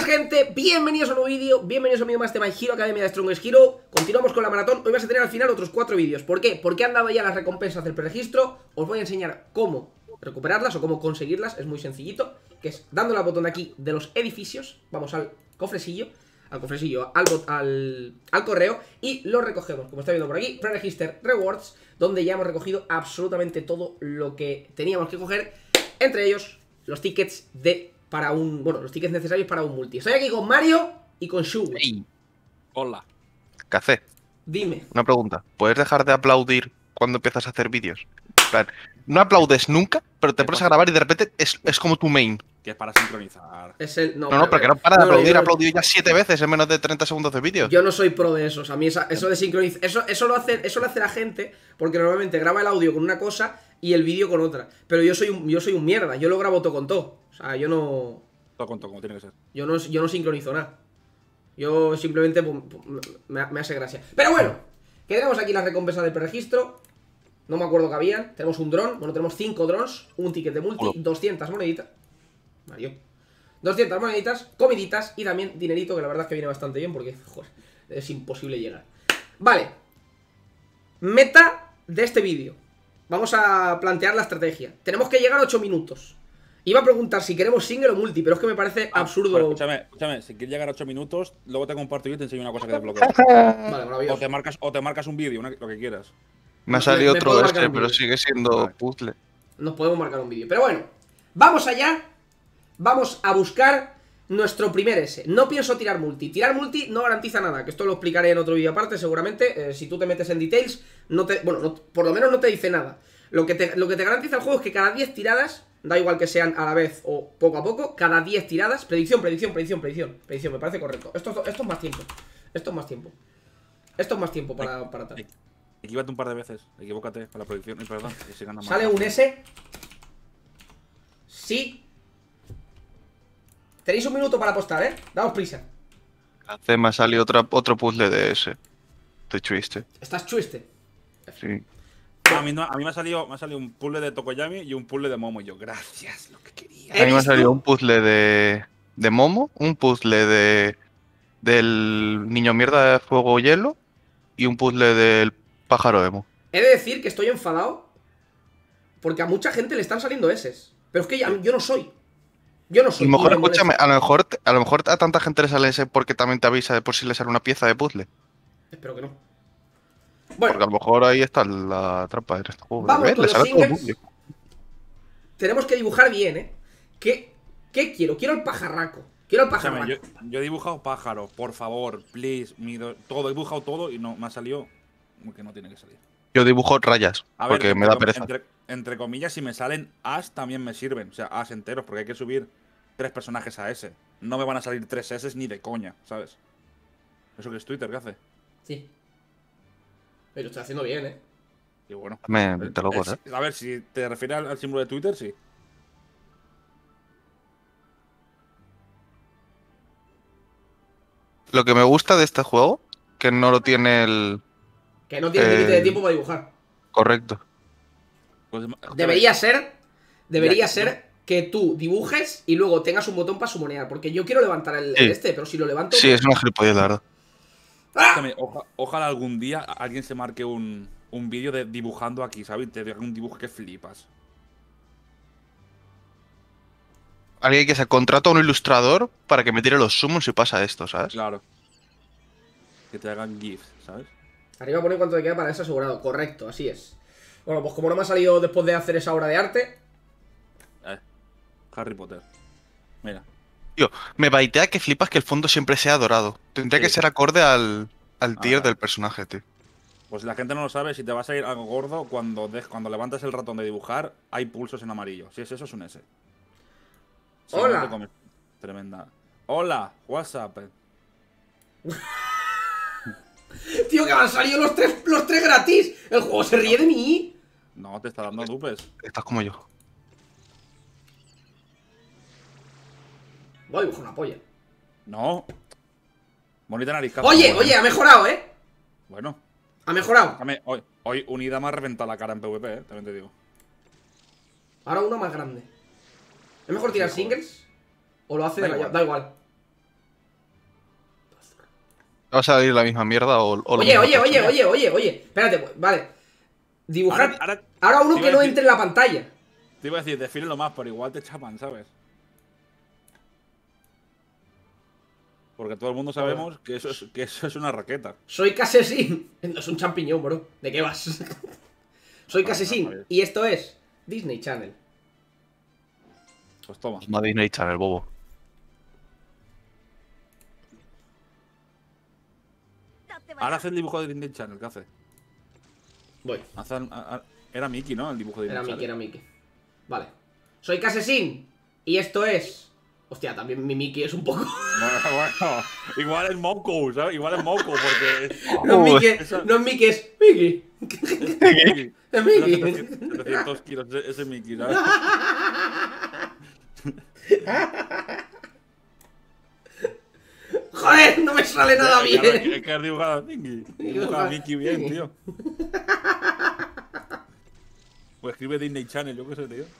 Buenas gente, bienvenidos a un nuevo vídeo, bienvenidos a un vídeo más de My Hero Academia de Strongest Hero. Continuamos con la maratón, hoy vas a tener al final otros 4 vídeos. ¿Por qué? Porque han dado ya las recompensas del preregistro. Os voy a enseñar cómo recuperarlas o cómo conseguirlas, es muy sencillito. Que es dándole al botón de aquí de los edificios, vamos al cofrecillo, al correo y lo recogemos, como está viendo por aquí, Preregister Rewards, donde ya hemos recogido absolutamente todo lo que teníamos que coger, entre ellos los tickets los tickets necesarios para un multi. Estoy aquí con Mario y con Shu. Hey. Hola. ¿Qué haces? Dime. Una pregunta. ¿Puedes dejar de aplaudir cuando empiezas a hacer vídeos? En plan, no aplaudes nunca, pero te pones a grabar y de repente es como tu main. Que es para sincronizar. Es el, No, porque no para de aplaudir. He aplaudido ya 7 veces en menos de 30 segundos de vídeo. Yo no soy pro de esos. A mí eso de sincronizar, eso lo hace la gente porque normalmente graba el audio con una cosa y el vídeo con otra. Pero yo soy un mierda. Yo lo grabo todo con todo. O sea, yo no... Todo con todo, como tiene que ser. Yo no sincronizo nada. Yo simplemente me hace gracia. Pero bueno, que tenemos aquí las recompensas del preregistro. No me acuerdo que habían. Tenemos un dron. Bueno, tenemos 5 drones. Un ticket de multi. 200 moneditas. Mario. 200 moneditas. Comiditas. Y también dinerito, que la verdad es que viene bastante bien porque, joder, es imposible llegar. Vale. Meta de este vídeo. Vamos a plantear la estrategia. Tenemos que llegar a 8 minutos. Iba a preguntar si queremos single o multi, pero es que me parece absurdo. Bueno, escúchame, si quieres llegar a 8 minutos, luego te comparto yo y te enseño una cosa que desbloqueo. Vale, maravilloso. O te marcas un vídeo, lo que quieras. Me ha salido me otro puedo de marcar este, un pero vídeo. sigue siendo puzzle. Nos podemos marcar un vídeo. Pero bueno, vamos allá. Vamos a buscar nuestro primer S. No pienso tirar multi. Tirar multi no garantiza nada, que esto lo explicaré en otro vídeo aparte, seguramente. Si tú te metes en details, por lo menos no te dice nada. Lo que te garantiza el juego es que cada 10 tiradas, da igual que sean a la vez o poco a poco, cada 10 tiradas, predicción, me parece correcto. Esto es más tiempo. Esto es más tiempo para tal. Equívate un par de veces, equivócate para la predicción. Perdón, que se gana más. Sale un S. Sí. Tenéis un minuto para apostar, ¿eh? Daos prisa. Hace me ha salido otro puzzle de ese. Estoy triste. Estás chuiste. Sí. A mí me ha salido un puzzle de Tokoyami y un puzzle de Momo. Y yo, gracias, lo que quería. A mí me ha salido un puzzle de Momo, un puzzle del niño mierda de fuego hielo y un puzzle del pájaro emo. He de decir que estoy enfadado porque a mucha gente le están saliendo S's. Pero es que yo no soy. Yo no soy. A lo mejor, escúchame, a lo mejor a tanta gente le sale ese porque también te avisa de por si le sale una pieza de puzzle. Espero que no. Bueno, Porque a lo mejor ahí está la trampa de este juego. vamos con Le los sale todo el singles. puzzle. Tenemos que dibujar bien, ¿eh? ¿Qué quiero? Quiero el pajarraco. Quiero el Escúchame, pajarraco. yo he dibujado pájaro, por favor, please. Todo, he dibujado todo y no me ha salido que no tiene que salir. Yo dibujo rayas, A ver, porque me da pereza. Entre comillas, si me salen as también me sirven. O sea, as enteros, porque hay que subir 3 personajes a S. No me van a salir 3 S ni de coña, ¿sabes? Eso que es Twitter, ¿qué hace? Sí. Pero lo estoy haciendo bien, ¿eh? Y bueno. Te lo corto, ¿eh? A ver, si te refieres al símbolo de Twitter, sí. Lo que me gusta de este juego, que no lo tiene el... Que no tienes límite de tiempo para dibujar. Correcto. Pues, Debería ser que tú dibujes y luego tengas un botón para sumonear. Porque yo quiero levantar el este, pero si lo levanto... Sí, es una gilipollez, la verdad. Escúchame, ojalá algún día alguien se marque un vídeo de dibujando aquí, ¿sabes? Te haga un dibujo que flipas. Alguien que se contrata a un ilustrador para que me tire los summons y pasa esto, ¿sabes? Claro. Que te hagan GIFs, ¿sabes? Arriba pone cuánto te queda para ese asegurado. Correcto, así es. Bueno, pues como no me ha salido después de hacer esa obra de arte... Harry Potter. Mira. Tío, me baitea que flipas que el fondo siempre sea dorado. Tendría que ser acorde al tier del personaje, tío. Pues si la gente no lo sabe, si te vas a ir algo gordo, cuando levantas el ratón de dibujar, hay pulsos en amarillo. Si es eso, es un S. Si Hola. no te comes. Tremenda. Hola, WhatsApp. Tío, que me han salido los tres gratis. El juego se ríe de mí. No, te está dando dupes. Estás como yo. Voy a dibujar una polla. No. Bonita nariz. Oye, ha mejorado, ¿eh? Bueno. Ha mejorado. Déjame, hoy Unida me ha reventado la cara en PvP, también te digo. Ahora uno más grande. ¿Es mejor tirar singles? ¿O lo hace Da de igual. Da igual. ¿Va a salir la misma mierda o lo Oye, mismo oye, que oye, hecho? oye, oye, oye. Espérate, vale. Dibujar. Ahora uno te que iba a no decir- entre en la pantalla. Te iba a decir, defínelo más, pero igual te chapan, ¿sabes? Porque todo el mundo sabemos que eso es una raqueta. Soy Casesin. No es un champiñón, bro. ¿De qué vas? Soy Vale, Casesin. vale. Y esto es Disney Channel. Pues toma. Toma Disney Channel, bobo. Ahora hace el dibujo de Disney Channel, ¿qué hace? Voy. Era Mickey, ¿no? El dibujo de Era Disney Mickey, Channel. era Mickey. Vale. Soy Casesin. Y esto es. Hostia, también mi Mickey es un poco. Bueno, igual es Moco, ¿sabes? Igual es Moco, porque No es Mickey, esa- no es Mickey, es Mickey. es Mickey. Es Mickey. 700 kilos, ese Mickey, ¿sabes? Joder, no me sale nada Claro, bien. es que has dibujado a Mickey. Dibuja a Mickey bien, tío. Pues escribe Disney Channel, yo qué sé, tío.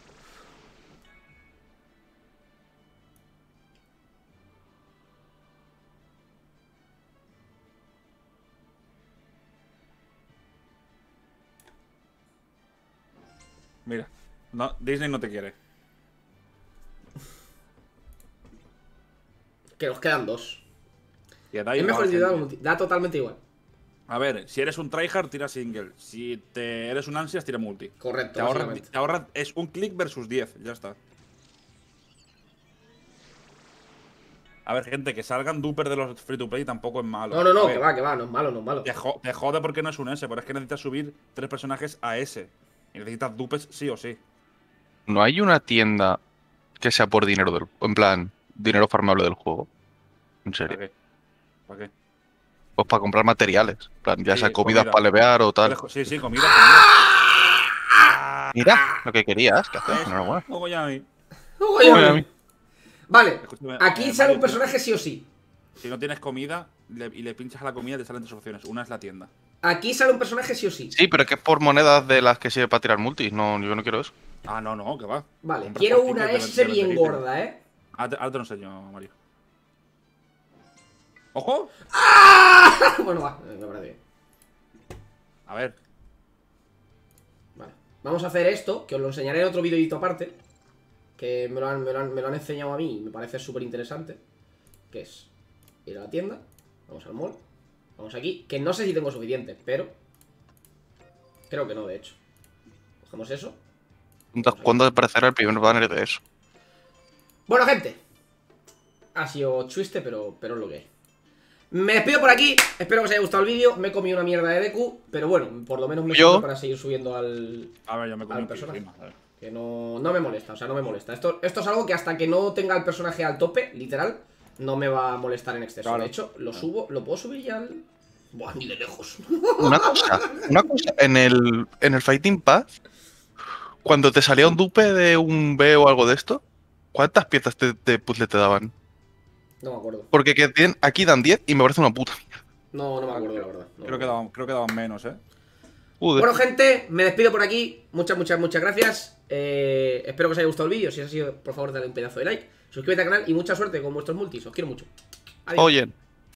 Mira, no, Disney no te quiere. Que nos quedan dos. Y da Es igual, mejor gente. individual o multi. Da totalmente igual. A ver, si eres un tryhard, tira single. Si eres un ansias, tira multi. Correcto, Te ahorra, básicamente. es un clic versus 10, ya está. A ver, gente, que salgan duper de los free to play tampoco es malo. No, no, no, A ver, que va, no es malo, no es malo. te jode porque no es un S, pero es que necesitas subir 3 personajes a S. Y necesitas dupes sí o sí. ¿No hay una tienda que sea por dinero del en plan, dinero farmable del juego? En ¿Para serio. qué? ¿Para qué? Pues para comprar materiales. En plan, ya Sí, sea comidas comida. para levear o tal. Sí, sí, comida. Mira, lo que querías, que haces, enhorabuena. Luego ya a mí. Oye, Oye, a mí. Vale, Escúchame, aquí sale Mario, un personaje sí o sí. Si no tienes comida y le pinchas a la comida, te salen 3 opciones. Una es la tienda. Aquí sale un personaje sí o sí. Sí, pero es que es por monedas de las que sirve para tirar multis. No, yo no quiero eso. Ah, no, no, que va. Vale, Compras quiero por una tickets S de bien vender ítems. gorda, ¿eh? Ahora te lo enseño, Mario. ¡Ojo! ¡Ah! Bueno, va, me parece bien. A ver. Vale. Vamos a hacer esto, que os lo enseñaré en otro videito aparte. Que me lo han enseñado a mí y me parece súper interesante. Que es ir a la tienda. Vamos al mall. Vamos aquí. Que no sé si tengo suficiente, pero creo que no, de hecho. Cogemos eso. ¿Cuándo aparecerá el primer banner de eso? Bueno, gente. Ha sido chiste, pero es lo que es. Me despido por aquí. Espero que os haya gustado el vídeo. Me he comido una mierda de DQ. Pero bueno, por lo menos me Yo- sirve para seguir subiendo al... A ver, yo me comí Al un personaje. kill, a ver. Que no me molesta, o sea, no me molesta. Esto es algo que hasta que no tenga el personaje al tope, literal, no me va a molestar en exceso. Claro. De hecho, lo subo, lo puedo subir ya al... Buah, ni de lejos. Una cosa, en el Fighting Pass, cuando te salía un dupe de un B o algo de esto, ¿cuántas piezas de puzzle te daban? No me acuerdo. Porque aquí dan 10 y me parece una puta mierda. No me acuerdo, la verdad. No. Creo que daban menos, ¿eh? Joder. Bueno, gente, me despido por aquí. Muchas gracias. Espero que os haya gustado el vídeo. Si es así, por favor, dale un pedazo de like. Suscríbete al canal y mucha suerte con vuestros multis. Os quiero mucho. Adiós. Oye.